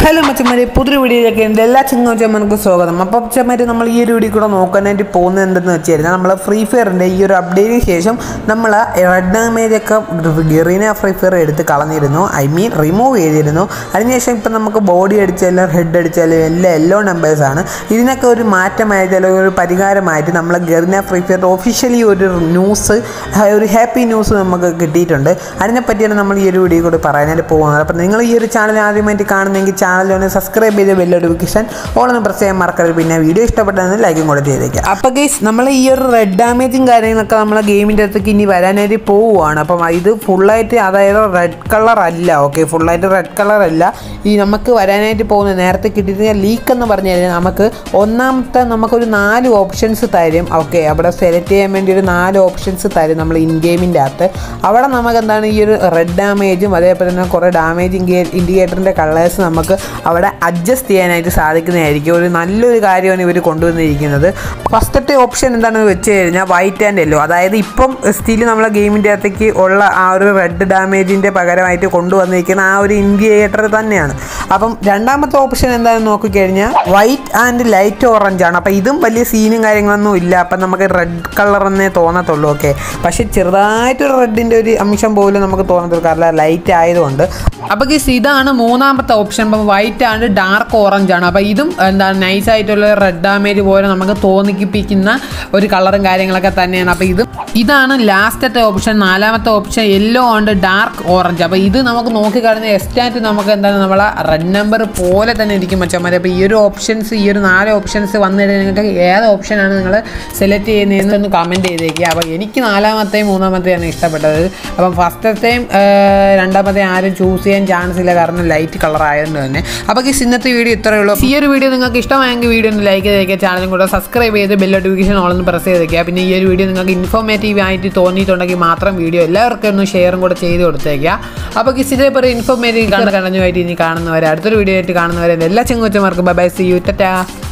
Hello മച്ചന്മാരെ, പുതിയൊരു വീഡിയോയിലേക്ക് എൻ്റെ എല്ലാ ചിങ്ങച്ചന്മാർക്കും സ്വാഗതം. അപ്പം ചന്മാർ നമ്മൾ ഈ ഒരു വീഡിയോ കൂടെ നോക്കാനായിട്ട് പോകുന്നത് എന്തെന്ന് വെച്ച് കഴിഞ്ഞാൽ നമ്മൾ ഫ്രീ ഫയറിൻ്റെ ഈ ഒരു അപ്ഡേറ്റിന് ശേഷം നമ്മൾ റെഡ് ഡാമേജൊക്കെ ഗെറീന ഫ്രീ ഫയർ എടുത്ത് കളഞ്ഞിരുന്നു, റിമൂവ് ചെയ്തിരുന്നു. അതിനുശേഷം ഇപ്പം നമുക്ക് ബോഡി അടിച്ചാലും ഹെഡ് അടിച്ചാലും എല്ലാം യെല്ലോ നമ്പേഴ്സാണ്. ഇതിനൊക്കെ ഒരു മാറ്റമായിട്ട് അല്ലെങ്കിൽ ഒരു പരിഹാരമായിട്ട് നമ്മൾ ഗെറീന ഫ്രീ ഫയർ ഒഫീഷ്യലി ഒരു ന്യൂസ്, ഒരു ഹാപ്പി ന്യൂസ് നമുക്ക് കിട്ടിയിട്ടുണ്ട്. അതിനെപ്പറ്റിയാണ് നമ്മൾ ഈ ഒരു വീഡിയോ കൂടി പറയാനായിട്ട് പോകുന്നത്. അപ്പം നിങ്ങൾ ഈ ഒരു ചാനൽ ആദ്യമായിട്ട് കാണുന്നെങ്കിൽ ചാനലിൽ സബ്സ്ക്രൈബ് ചെയ്ത് ബെൽ നോട്ടിഫിക്കേഷൻ ഓളൊന്ന് പ്രസ് ചെയ്യാൻ മറക്കരുത്. പിന്നെ വീഡിയോ ഇഷ്ടപ്പെട്ടെന്ന് ലൈക്കും കൂടെ ചെയ്തേക്കാം. അപ്പോൾ ഗൈസ്, നമ്മൾ ഈ ഒരു റെഡ് ഡാമേജും കാര്യങ്ങളൊക്കെ നമ്മളെ ഗെയിമിൻ്റെ അടുത്തേക്ക് ഇനി വരാനായിട്ട് പോവുകയാണ്. അപ്പം ഇത് ഫുള്ളായിട്ട്, അതായത് റെഡ് കളർ അല്ല, ഓക്കെ, ഫുള്ളായിട്ട് റെഡ് കളർ അല്ല. ഈ നമുക്ക് വരാനായിട്ട് പോകുന്നത് നേരത്തെ കിട്ടിയിട്ട് ലീക്ക് എന്ന് പറഞ്ഞു കഴിഞ്ഞാൽ നമുക്ക് ഒന്നാമത്തെ നമുക്കൊരു 4 ഓപ്ഷൻസ് തരും. ഓക്കെ, അവിടെ സെലക്ട് ചെയ്യാൻ വേണ്ടി ഒരു 4 ഓപ്ഷൻസ് തരും നമ്മൾ ഇൻ ഗെയിമിൻ്റെ അകത്ത്. അവിടെ നമുക്ക് എന്താണ് ഈ ഒരു റെഡ് ഡാമേജും അതേപോലെ തന്നെ കുറേ ഡാമേജ് ഇൻഡിക്കേറ്ററിൻ്റെ കളേഴ്സ് നമുക്ക് അവിടെ അഡ്ജസ്റ്റ് ചെയ്യാനായിട്ട് സാധിക്കുന്നതായിരിക്കും. ഒരു നല്ലൊരു കാര്യമാണ് ഇവർ കൊണ്ടുവന്നിരിക്കുന്നത്. ഫസ്റ്റത്തെ ഓപ്ഷൻ എന്താണെന്ന് വെച്ച് കഴിഞ്ഞാൽ വൈറ്റ് ആൻഡ് യെല്ലോ, അതായത് ഇപ്പം സ്റ്റിൽ നമ്മളെ ഗെയിമിൻ്റെ അകത്തേക്ക് ഉള്ള ആ ഒരു റെഡ് ഡാമേജിൻ്റെ പകരമായിട്ട് കൊണ്ടുവന്നിരിക്കുന്ന ആ ഒരു ഇൻഡിക്കേറ്റർ തന്നെയാണ്. അപ്പം രണ്ടാമത്തെ ഓപ്ഷൻ എന്താണെന്ന് നോക്കിക്കഴിഞ്ഞാൽ വൈറ്റ് ആൻഡ് ലൈറ്റ് ഓറഞ്ച് ആണ്. അപ്പം ഇതും വലിയ സീനും കാര്യങ്ങളൊന്നും ഇല്ല, അപ്പം നമുക്ക് റെഡ് കളർ എന്നേ തോന്നത്തുള്ളൂ. ഓക്കെ, പക്ഷേ ചെറുതായിട്ടൊരു റെഡിൻ്റെ ഒരു അംശം പോലും നമുക്ക് തോന്നത്തുള്ളൂ, കാരണം ലൈറ്റ് ആയതുകൊണ്ട്. അപ്പോൾ ഇതാണ് മൂന്നാമത്തെ ഓപ്ഷൻ. അപ്പം വൈറ്റ് ആൻഡ് ഡാർക്ക് ഓറഞ്ച് ആണ്. അപ്പോൾ ഇതും എന്താണ് നൈസായിട്ടുള്ള റെഡ് ഡാമേജ് പോലെ നമുക്ക് തോന്നിപ്പിക്കുന്ന ഒരു കളറും കാര്യങ്ങളൊക്കെ തന്നെയാണ്. അപ്പോൾ ഇതാണ് ലാസ്റ്റത്തെ ഓപ്ഷൻ. നാലാമത്തെ option yellow and dark orange. അപ്പോൾ ഇത് നമുക്ക് നോക്കിക്കാണുന്ന എക്സ്റ്റാറ്റ് നമുക്ക് എന്താണ് നമ്മളെ റെഡ് നമ്പർ പോലെ തന്നെ ഇരിക്കും മച്ചന്മാരെ. അപ്പോൾ ഈ ഒരു ഓപ്ഷൻസ്, ഈ ഒരു 4 ഓപ്ഷൻസ് വന്നിട്ട് നിങ്ങൾക്ക് ഏത് ഓപ്ഷനാണ് നിങ്ങൾ സെലക്ട് ചെയ്യുന്നതെന്ന് കമൻറ്റ് ചെയ്തേക്കുക. അപ്പോൾ എനിക്ക് നാലാമത്തെയും മൂന്നാമത്തെയാണ് ഇഷ്ടപ്പെട്ടത്. അപ്പം ഫസ്റ്റത്തെയും രണ്ടാമത്തെയും ആരും ചൂസ് ചെയ്യാൻ ചാൻസ് ഇല്ല, കാരണം ലൈറ്റ് കളർ ആയതുകൊണ്ട് തന്നെ. അപ്പോൾ ഇന്നത്തെ വീഡിയോ ഇത്രയേ ഉള്ളൂ. ഈ ഒരു വീഡിയോ നിങ്ങൾക്ക് ഇഷ്ടമായെങ്കിൽ വീഡിയോ ഒന്ന് ലൈക്ക് ചെയ്തേക്കുക, ചാനലും കൂടെ സബ്സ്ക്രൈബ് ചെയ്ത് ബെൽ നോട്ടിഫിക്കേഷൻ ഓളൊന്ന് പ്രസ് ചെയ്തേക്കുക. പിന്നെ ഈ ഒരു വീഡിയോ നിങ്ങൾക്ക് ഇൻഫോർമേറ്റീവ് ആയിട്ട് തോന്നിയിട്ടുണ്ടെങ്കിൽ മാത്രം വീഡിയോ എല്ലാവർക്കും ഒന്ന് ഷെയറും കൂടെ ചെയ്ത് കൊടുത്തേക്കുക. അപ്പോൾ ഇതേപോലെ ഇൻഫോർമേറ്റീവ് കണ്ടഞ്ഞുമായിട്ട് ഇനി കാണുന്നവരെ, അടുത്തൊരു വീഡിയോ ആയിട്ട് കാണുന്നവരെ എല്ലാ ചെങ്ങുച്ചമാർക്കും bye bye, see you, Tata.